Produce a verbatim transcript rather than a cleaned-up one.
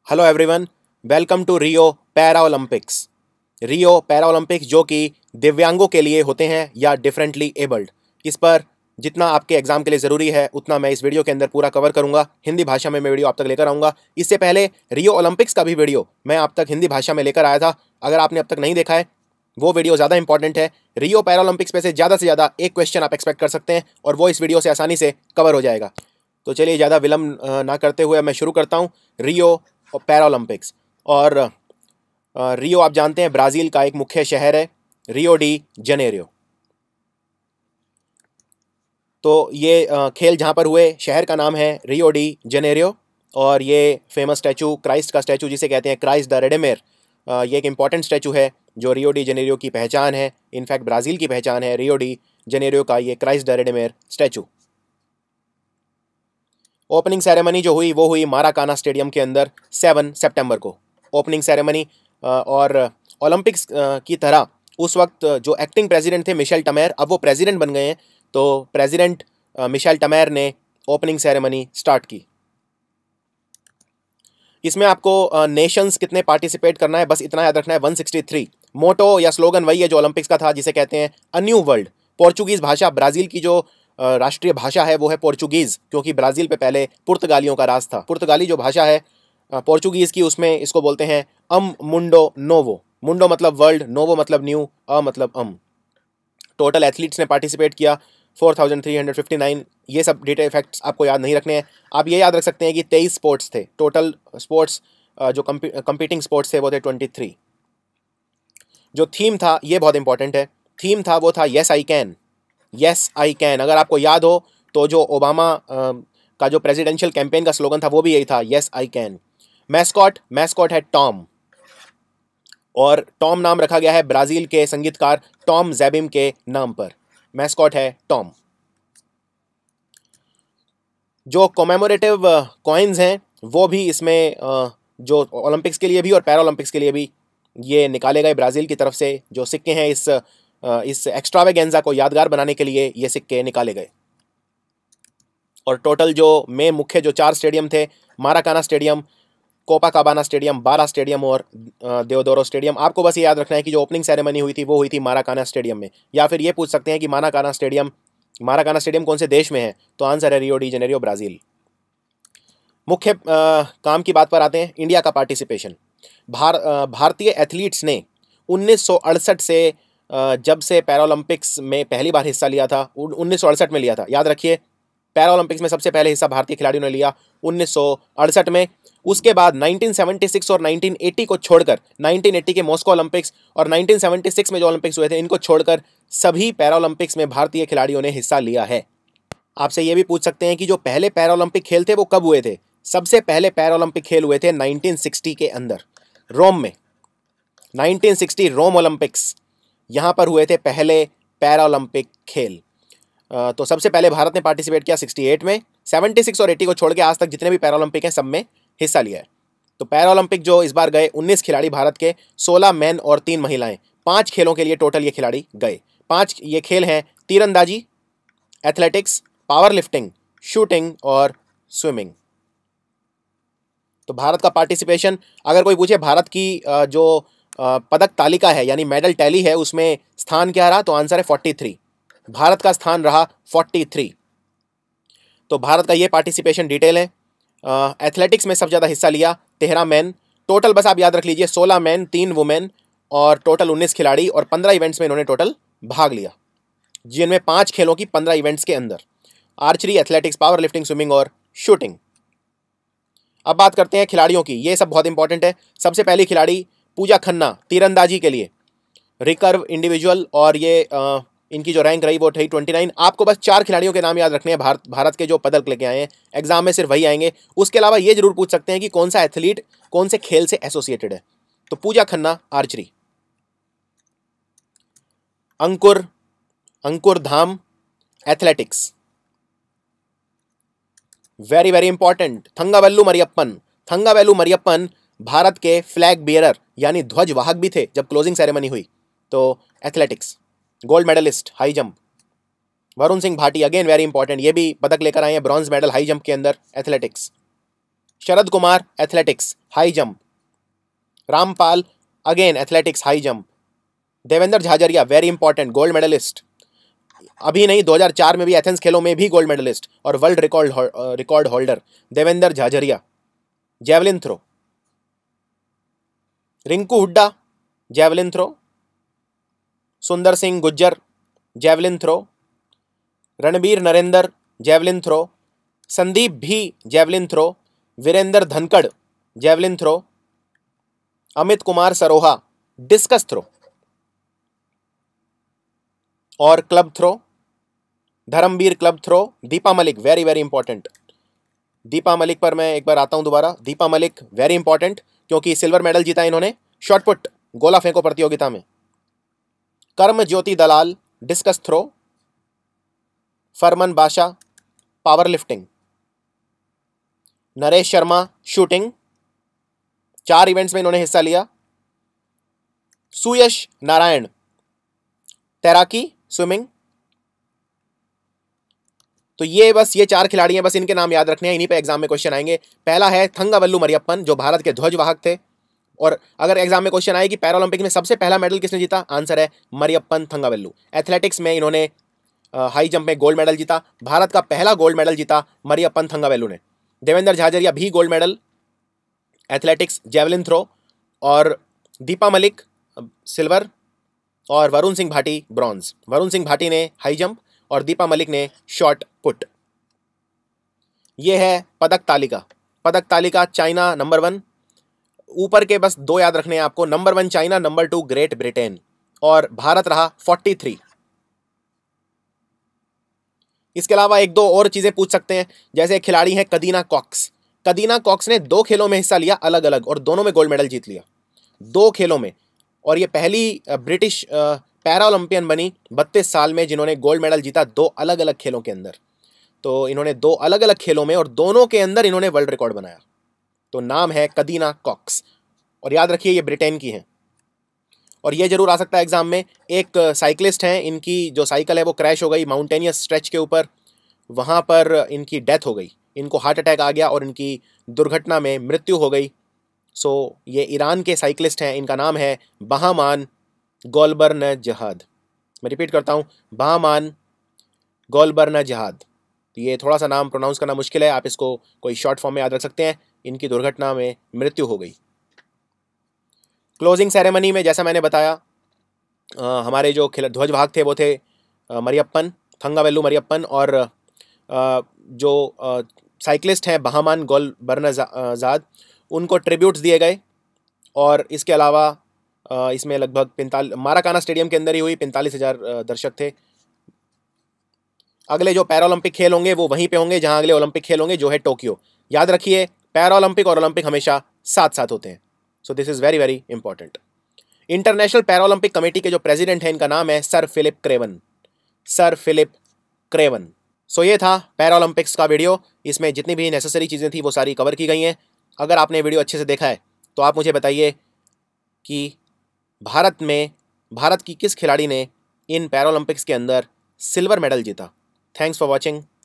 Hello everyone, welcome to Rio Para Olympics. Rio Para Olympics जो कि दिव्यांगों के लिए होते हैं या डिफरेंटली एबल्ड, इस पर जितना आपके एग्जाम के लिए ज़रूरी है उतना मैं इस वीडियो के अंदर पूरा कवर करूंगा। हिंदी भाषा में मैं वीडियो आप तक लेकर आऊँगा। इससे पहले रियो ओलंपिक्स का भी वीडियो मैं आप तक हिंदी भाषा में लेकर आया था। अगर आपने अब तक नहीं देखा है वो वीडियो ज़्यादा इंपॉर्टेंट है। रियो पैरा ओलंपिक्स में से ज़्यादा से ज़्यादा एक क्वेश्चन आप एक्सपेक्ट कर सकते हैं और वो इस वीडियो से आसानी से कवर हो जाएगा। तो चलिए ज़्यादा विलम्ब ना करते हुए मैं शुरू करता हूँ। रियो पैरा ओलंपिक्स और रियो आप जानते हैं ब्राज़ील का एक मुख्य शहर है, रियो डी जनेरियो। तो ये खेल जहाँ पर हुए शहर का नाम है रियो डी जनेरियो और ये फेमस स्टैचू क्राइस्ट का स्टैचू जिसे कहते हैं क्राइस्ट द रेडेमेर, ये एक इम्पॉर्टेंट स्टैचू है जो रियो डी जनेरियो की पहचान है। इनफैक्ट ब्राज़ील की पहचान है रियो डी जनेरियो का ये Christ the Redeemer statue. Opening ceremony जो हुई वो हुई माराकाना स्टेडियम के अंदर सेवन सितंबर को। ओपनिंग सेरेमनी और ओलंपिक्स की तरह उस वक्त जो एक्टिंग प्रेसिडेंट थे मिशेल टमेर, अब वो प्रेसिडेंट बन गए हैं, तो प्रेसिडेंट मिशेल टमेर ने ओपनिंग सेरेमनी स्टार्ट की। इसमें आपको नेशंस कितने पार्टिसिपेट करना है बस इतना याद रखना है, वन सिक्सटी थ्री। मोटो या स्लोगन वही है जो ओलंपिक्स का था, जिसे कहते हैं अ न्यू वर्ल्ड। पोर्चुगीज़ भाषा, ब्राज़ील की जो राष्ट्रीय भाषा है वो है पोर्चुगीज़, क्योंकि ब्राज़ील पे पहले पुर्तगालियों का राज था। पुर्तगाली जो भाषा है पोर्चुगीज़ की, उसमें इसको बोलते हैं अम मुंडो नोवो। मुंडो मतलब वर्ल्ड, नोवो मतलब न्यू, अ मतलब अम। टोटल एथलीट्स ने पार्टिसिपेट किया four thousand three hundred fifty nine. ये सब डिटेल फैक्ट्स आपको याद नहीं रखने हैं। आप ये याद रख सकते हैं कि तेईस स्पोर्ट्स थे टोटल। स्पोर्ट्स जो कंपीटिंग स्पोर्ट्स थे वो थे ट्वेंटी थ्री। जो थीम था ये बहुत इंपॉर्टेंट है। थीम था वो था yes I can, yes I can. अगर आपको याद हो तो जो ओबामा का जो प्रेसिडेंशियल कैंपेन का स्लोगन था वो भी यही था, yes I can. Mascot, mascot है टॉम, और टॉम नाम रखा गया है ब्राज़ील के संगीतकार टॉम जैबिम के नाम पर। मैस्कॉट है टॉम। जो कॉमेमोरेटिव कॉइन्स हैं वो भी इसमें जो ओलंपिक्स के लिए भी और पैरा ओलंपिक्स के लिए भी ये निकाले गए ब्राज़ील की तरफ से। जो सिक्के हैं इस इस एक्स्ट्रावेगेंजा को यादगार बनाने के लिए ये सिक्के निकाले गए। और टोटल जो में मुख्य जो चार स्टेडियम थे, Maracana stadium, Copacabana stadium, Barra stadium और देओदोरो स्टेडियम। आपको बस ये याद रखना है कि जो ओपनिंग सेरेमनी हुई थी वो हुई थी माराकाना स्टेडियम में। या फिर ये पूछ सकते हैं कि माराकाना स्टेडियम माराकाना स्टेडियम कौन से देश में है, तो आंसर है रियो डी जनेरियो, ब्राज़ील। मुख्य आ, काम की बात पर आते हैं। इंडिया का पार्टिसिपेशन। भार भारतीय एथलीट्स ने उन्नीस सौ अड़सठ से आ, जब से पैरा ओलंपिक्स में पहली बार हिस्सा लिया था, उन्नीस सौ अड़सठ में लिया था। याद रखिए, पैरा ओलंपिक्स में सबसे पहले हिस्सा भारतीय खिलाड़ियों ने लिया उन्नीस सौ अड़सठ में। उसके बाद नाइनटीन सेवेंटी सिक्स और नाइनटीन एटी को छोड़कर, नाइनटीन एटी के मॉस्को ओलंपिक्स और नाइनटीन सेवेंटी सिक्स में जो ओलंपिक्स हुए थे इनको छोड़कर सभी पैरा ओलंपिक्स में भारतीय खिलाड़ियों ने हिस्सा लिया है। आपसे ये भी पूछ सकते हैं कि जो पहले पैरा ओलंपिक खेल थे वो कब हुए थे। सबसे पहले पैरा ओलंपिक खेल हुए थे नाइनटीन सिक्सटी के अंदर, रोम में। नाइनटीन सिक्सटी रोम ओलंपिक्स, यहाँ पर हुए थे पहले पैरा ओलंपिक खेल। तो सबसे पहले भारत ने पार्टिसिपेट किया सिक्सटी एट में। सेवेंटी सिक्स और एटी को छोड़ के आज तक जितने भी पैरा ओलंपिक हैं सब में हिस्सा लिया है। तो पैरा ओलंपिक जो इस बार गए उन्नीस खिलाड़ी भारत के, सोलह मैन और तीन महिलाएं। पांच खेलों के लिए टोटल ये खिलाड़ी गए। पांच ये खेल हैं तीरंदाजी, एथलेटिक्स, पावर लिफ्टिंग, शूटिंग और स्विमिंग। तो भारत का पार्टिसिपेशन, अगर कोई पूछे भारत की जो पदक तालिका है यानी मेडल टैली है उसमें स्थान क्या रहा, तो आंसर है फोर्टी थ्री। भारत का स्थान रहा फोर्टी थ्री। तो भारत का ये पार्टिसिपेशन डिटेल है। एथलेटिक्स में सबसे ज़्यादा हिस्सा लिया तेरह मैन। टोटल बस आप याद रख लीजिए सोलह मैन, तीन वुमेन और टोटल उन्नीस खिलाड़ी, और पंद्रह इवेंट्स में इन्होंने टोटल भाग लिया, जिनमें पाँच खेलों की पंद्रह इवेंट्स के अंदर। Archery, athletics, power lifting, swimming और शूटिंग। अब बात करते हैं खिलाड़ियों की। ये सब बहुत इंपॉर्टेंट है। सबसे पहली खिलाड़ी पूजा खन्ना, तीरंदाजी के लिए रिकर्व इंडिविजुअल, और ये आ, इनकी जो रैंक रही वो थी ट्वेंटी नाइन। आपको बस चार खिलाड़ियों के नाम याद रखने हैं भारत भारत के जो पदक लेके आए हैं। एग्जाम में सिर्फ वही आएंगे। उसके अलावा ये जरूर पूछ सकते हैं कि कौन सा एथलीट कौन से खेल से एसोसिएटेड है। तो Pooja Khanna archery, Ankur Ankur Dham athletics, very very important, Thangavelu Mariyappan. Thangavelu Mariyappan Bharat के फ्लैग बियरर यानी ध्वज वाहक भी थे जब क्लोजिंग सेरेमनी हुई। तो athletics, gold medalist high jump, Varun Singh Bhati, again very important, ये भी पदक लेकर आए हैं, ब्रॉन्ज मेडल हाई जंप के अंदर, athletics. Sharad Kumar athletics high jump, Rampal again athletics high jump, Devendra Jhajharia very important gold medalist, अभी नहीं दो हज़ार चार में भी एथेंस खेलों में भी गोल्ड मेडलिस्ट और world record record holder Devendra Jhajharia. Javelin throw, Rinku Hooda javelin throw, Sundar Singh Gurjar javelin throw, Ranbir Narender javelin throw, Sandeep भी javelin throw, Virender Dhankhar javelin throw, Amit Kumar Saroha discus throw और club throw, Dharamvir club throw, Deepa Malik very very important. Deepa Malik पर मैं एक बार आता हूं दोबारा। दीपा मलिक वेरी इंपॉर्टेंट क्योंकि सिल्वर मेडल जीता इन्होंने शॉटपुट गोला फेंको प्रतियोगिता में। कर्म ज्योति दलाल discuss throw, Farman Badshah power lifting, Naresh Sharma shooting, चार इवेंट्स में इन्होंने हिस्सा लिया। सुयश नारायण तैराकी स्विमिंग। तो ये बस ये चार खिलाड़ी हैं, बस इनके नाम याद रखने हैं, इन्हीं पे एग्जाम में क्वेश्चन आएंगे। पहला है थंगावेल्लू मरियप्पन जो भारत के ध्वजवाहक थे, और अगर एग्जाम में क्वेश्चन आए कि पैरालंपिक में सबसे पहला मेडल किसने जीता, आंसर है मरियप्पन थंगावेल्लू। एथलेटिक्स में इन्होंने हाई जंप में गोल्ड मेडल जीता, भारत का पहला गोल्ड मेडल जीता मरियप्पन थंगावेल्लू ने। देवेंद्र झाझरिया भी gold medal athletics javelin throw, और दीपा मलिक सिल्वर, और वरुण सिंह भाटी ब्रॉन्ज। वरुण सिंह भाटी ने हाई जंप और दीपा मलिक ने शॉट पुट। यह है पदक तालिका। पदक तालिका चाइना नंबर वन, ऊपर के बस दो याद रखने हैं आपको, number one China, number two Great Britain, और भारत रहा तैंतालीस। इसके अलावा एक दो और चीजें पूछ सकते हैं, जैसे खिलाड़ी हैं कदीना कॉक्स। कदीना कॉक्स ने दो खेलों में हिस्सा लिया अलग अलग, और दोनों में गोल्ड मेडल जीत लिया, दो खेलों में। और ये पहली ब्रिटिश पैरा ओलंपियन बनी बत्तीस साल में जिन्होंने गोल्ड मेडल जीता दो अलग अलग खेलों के अंदर। तो इन्होंने दो अलग अलग खेलों में और दोनों के अंदर इन्होंने वर्ल्ड रिकॉर्ड बनाया। तो नाम है कदीना कॉक्स, और याद रखिए ये ब्रिटेन की हैं। और ये जरूर आ सकता है एग्जाम में। एक साइकिलिस्ट हैं, इनकी जो साइकिल है वो क्रैश हो गई माउंटेनियस स्ट्रेच के ऊपर, वहाँ पर इनकी डेथ हो गई, इनको हार्ट अटैक आ गया और इनकी दुर्घटना में मृत्यु हो गई। सो ये ईरान के साइकिलिस्ट हैं, इनका नाम है बहामान गोल्बर्नजहाद। मैं रिपीट करता हूँ, बहामान गोल्बर्नजहाद। तो ये थोड़ा सा नाम प्रोनाउंस करना मुश्किल है, आप इसको कोई शॉर्ट फॉर्म में याद रख सकते हैं। इनकी दुर्घटना में मृत्यु हो गई। क्लोजिंग सेरेमनी में जैसा मैंने बताया, आ, हमारे जो ध्वजवाहक थे वो थे आ, मरियप्पन थंगावेल्लू मरियप्पन, और आ, जो आ, साइकिलिस्ट हैं बहामान गोल्बर्नजाद, उनको ट्रिब्यूट्स दिए गए। और इसके अलावा इसमें लगभग पैंतालीस माराकाना स्टेडियम के अंदर ही हुई, पैंतालीस हज़ार दर्शक थे। अगले जो पैरालंपिक खेल होंगे वो वहीं पे होंगे जहां अगले ओलंपिक खेल होंगे, जो है टोक्यो। याद रखिए पैरालंपिक और ओलंपिक हमेशा साथ साथ होते हैं। So this is very very important. International Paralympic Committee के जो प्रेसिडेंट हैं, इनका नाम है sir Philip Craven. Sir Philip Craven. So ये था पैरालंपिक्स का वीडियो। इसमें जितनी भी नेसेसरी चीज़ें थी वो सारी कवर की गई हैं। अगर आपने वीडियो अच्छे से देखा है तो आप मुझे बताइए कि भारत में भारत की किस खिलाड़ी ने इन पैरालंपिक्स के अंदर सिल्वर मेडल जीता। Thanks for watching.